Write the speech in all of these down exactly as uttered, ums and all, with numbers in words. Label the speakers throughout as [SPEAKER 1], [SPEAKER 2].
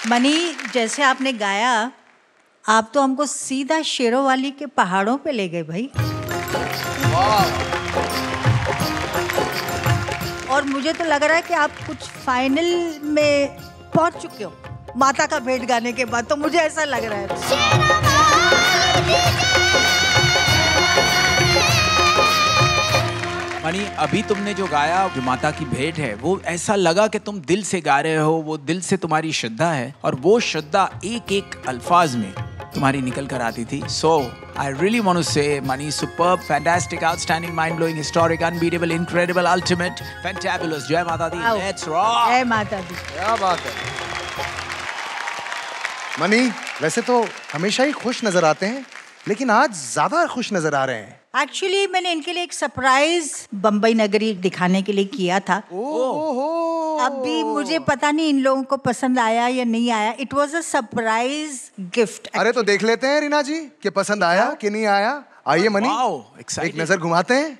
[SPEAKER 1] Money, जैसे आपने गाया, आप तो हमको सीधा शेरोवाली के पहाड़ों पे ले गए भाई। और मुझे तो लग रहा है कि आप कुछ फाइनल में पहुंच चुके हो माता का भेंट गाने के बाद, तो मुझे ऐसा लग रहा है।
[SPEAKER 2] मनी, अभी तुमने जो गाया, जो माता की भेंट है, वो ऐसा लगा कि तुम दिल से गा रहे हो, वो दिल से तुम्हारी श्रद्धा है और वो श्रद्धा एक एक अल्फाज में तुम्हारी निकल कर आती थी। So I really want to say money, superb, fantastic, outstanding, mind blowing, historic, unbeatable, incredible, ultimate, fantabulous. जय माता दी, लेट्स रॉक।
[SPEAKER 1] जय माता दी।
[SPEAKER 3] क्या बात है मनी। वैसे तो हमेशा ही खुश नजर आते हैं, लेकिन आज ज्यादा खुश नजर आ रहे हैं।
[SPEAKER 1] एक्चुअली मैंने इनके लिए एक सरप्राइज बम्बई नगरी दिखाने के लिए किया था।
[SPEAKER 3] ओह,
[SPEAKER 1] अभी मुझे पता नहीं इन लोगों को पसंद आया या नहीं आया। It was a surprise gift.
[SPEAKER 3] अरे तो देख लेते हैं रीना जी कि पसंद आया कि नहीं आया। आइए मनी, एक नजर घुमाते हैं।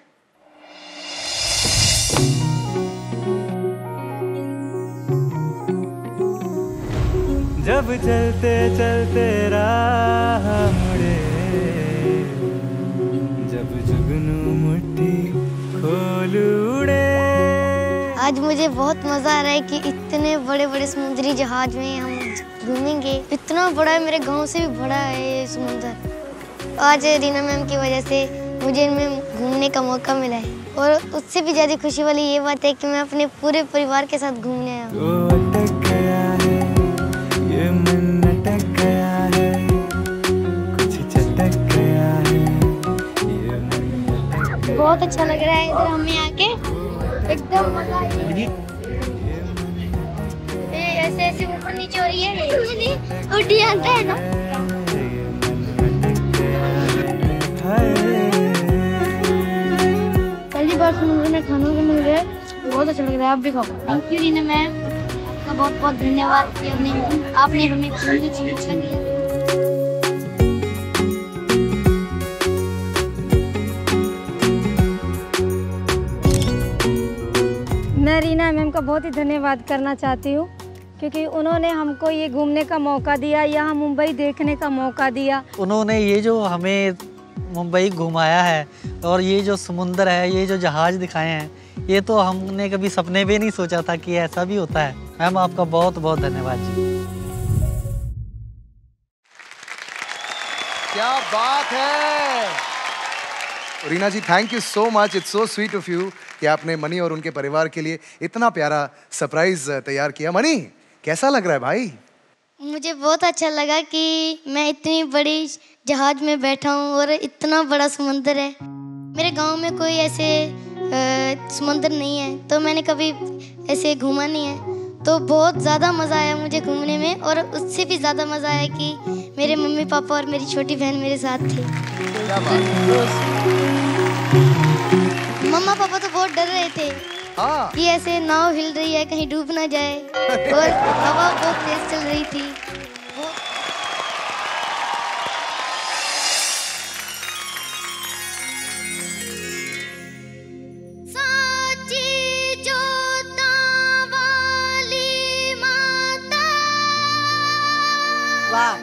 [SPEAKER 4] जब चलते चलते राह मुड़े, जब जुगनू मुट्ठी खोल उड़े।
[SPEAKER 5] आज मुझे बहुत मजा आ रहा है कि इतने बड़े बड़े समुद्री जहाज में हम घूमेंगे। इतना बड़ा है, मेरे गांव से भी बड़ा है ये समुद्र। आज रीना मैम की वजह से मुझे इनमें घूमने का मौका मिला है और उससे भी ज्यादा खुशी वाली ये बात है कि मैं अपने पूरे परिवार के साथ घूमने आया हूँ।
[SPEAKER 4] ये मन अटक गया है, कुछ चटक गया है, ये मन अटक गया।
[SPEAKER 5] बहुत अच्छा लग रहा है इधर हमें आके, एकदम मजा आया। ये ऐसे ऐसे ऊपर नीचे हो रही है, उड़ी आता है ना। पहली बार समुद्र में खाना को मिल रहा है, बहुत अच्छा लग रहा है। आप भी खाओ। थैंक यू रीना मैम, का बहुत बहुत धन्यवाद कि आपने आपने हमें सुंदर शिक्षा दिया।
[SPEAKER 6] मैं रीना मैम का बहुत ही धन्यवाद करना चाहती हूँ, क्योंकि उन्होंने हमको ये घूमने का मौका दिया, यहाँ मुंबई देखने का मौका दिया।
[SPEAKER 7] उन्होंने ये जो हमें मुंबई घुमाया है और ये जो समुंदर है, ये जो जहाज दिखाए हैं, ये तो हमने कभी सपने में नहीं सोचा था कि ऐसा भी होता है। मैम आपका बहुत बहुत धन्यवाद जी।
[SPEAKER 3] क्या बात है Reena ji, thank you so much. It's so sweet of you कि आपने मनी और उनके परिवार के लिए इतना प्यारा सरप्राइज तैयार किया। मनी, कैसा लग रहा है भाई?
[SPEAKER 5] मुझे बहुत अच्छा लगा कि मैं इतनी बड़ी जहाज में बैठा हूँ और इतना बड़ा समुंदर है। मेरे गांव में कोई ऐसे समुंदर नहीं है, तो मैंने कभी ऐसे घूमा नहीं है, तो बहुत ज़्यादा मज़ा आया मुझे घूमने में। और उससे भी ज़्यादा मज़ा आया कि मेरे मम्मी पापा और मेरी छोटी बहन मेरे साथ थे। मम्मा पापा तो बहुत डर रहे थे
[SPEAKER 3] हाँ।
[SPEAKER 5] कि ऐसे नाव हिल रही है, कहीं डूब ना जाए, और हवा बहुत तेज चल रही थी।
[SPEAKER 1] वाह।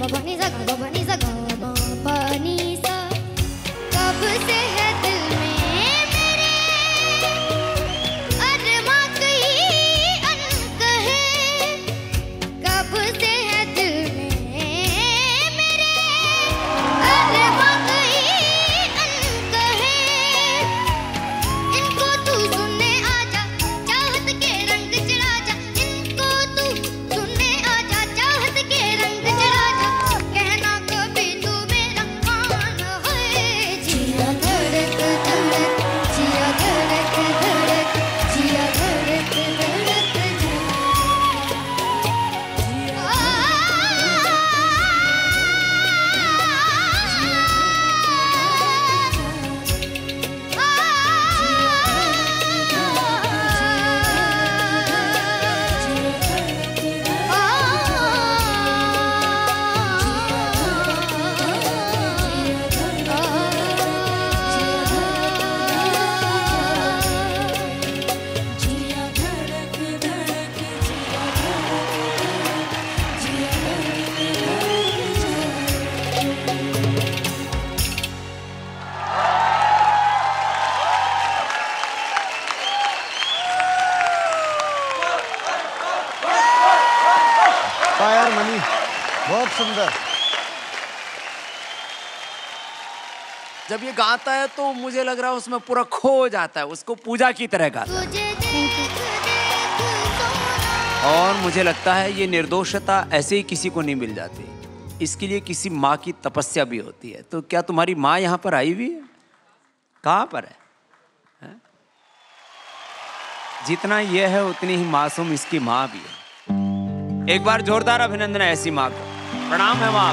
[SPEAKER 5] गा नी सा गा गा नी सा गा गा पा नी सा। कब से है दिल में मेरे अरमा कई अनकहे, कब से है दिल में मेरे अरमा कई अनकहे। इनको तू सुनने आजा चाहत के रंग चढ़ा जा, इनको तू सुनने आजा चाहत के रंग चढ़ा जा। कहना कभी तू मेरा मान है। जिया धड़क धड़क जिया धड़क धड़क जिया धड़क धड़क
[SPEAKER 3] यार मनी, बहुत सुंदर।
[SPEAKER 8] जब ये गाता है तो मुझे लग रहा है उसमें पूरा खो जाता है, उसको पूजा की तरह गाता है। और मुझे लगता है ये निर्दोषता ऐसे ही किसी को नहीं मिल जाती, इसके लिए किसी माँ की तपस्या भी होती है। तो क्या तुम्हारी माँ यहाँ पर आई हुई है? कहाँ पर है, है? जितना ये है उतनी ही मासूम इसकी माँ भी है। एक बार जोरदार अभिनंदन है ऐसी माँ को। प्रणाम है माँ।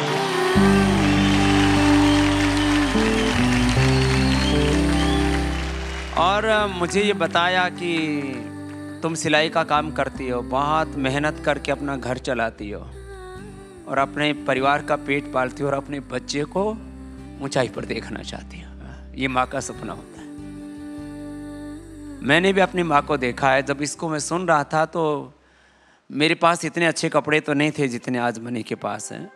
[SPEAKER 8] और मुझे ये बताया कि तुम सिलाई का काम करती हो, बहुत मेहनत करके अपना घर चलाती हो और अपने परिवार का पेट पालती हो और अपने बच्चे को ऊंचाई पर देखना चाहती हो। ये माँ का सपना होता है। मैंने भी अपनी माँ को देखा है। जब इसको मैं सुन रहा था तो मेरे पास इतने अच्छे कपड़े तो नहीं थे जितने आज मनी के पास हैं।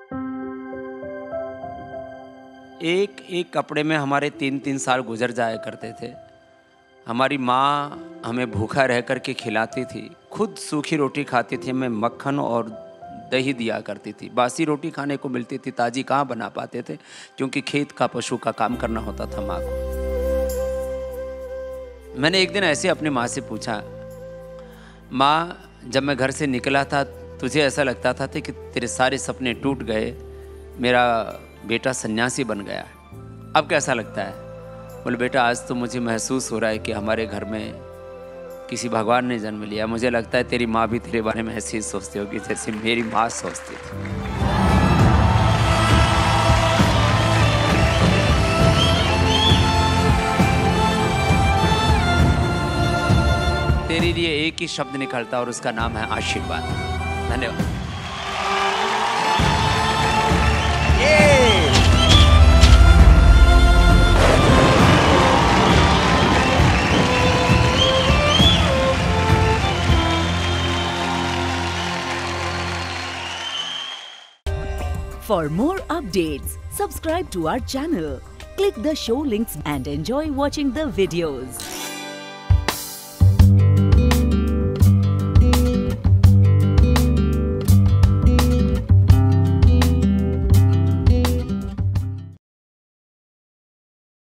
[SPEAKER 8] एक एक कपड़े में हमारे तीन तीन साल गुजर जाया करते थे। हमारी माँ हमें भूखा रह कर के खिलाती थी, खुद सूखी रोटी खाती थी, हमें मक्खन और दही दिया करती थी। बासी रोटी खाने को मिलती थी, ताज़ी कहाँ बना पाते थे, क्योंकि खेत का पशु का काम करना होता था माँ को। मैंने एक दिन ऐसे अपनी माँ से पूछा, माँ जब मैं घर से निकला था तुझे ऐसा लगता था कि तेरे सारे सपने टूट गए, मेरा बेटा सन्यासी बन गया, अब कैसा लगता है? बोले बेटा आज तो मुझे महसूस हो रहा है कि हमारे घर में किसी भगवान ने जन्म लिया। मुझे लगता है तेरी माँ भी तेरे बारे में ऐसे ही सोचती होगी जैसे मेरी माँ सोचती थी। तेरे लिए एक ही शब्द निकलता और उसका नाम है आशीर्वाद। धन्यवाद।
[SPEAKER 9] For more updates, subscribe to our channel, click the show links and enjoy watching the videos.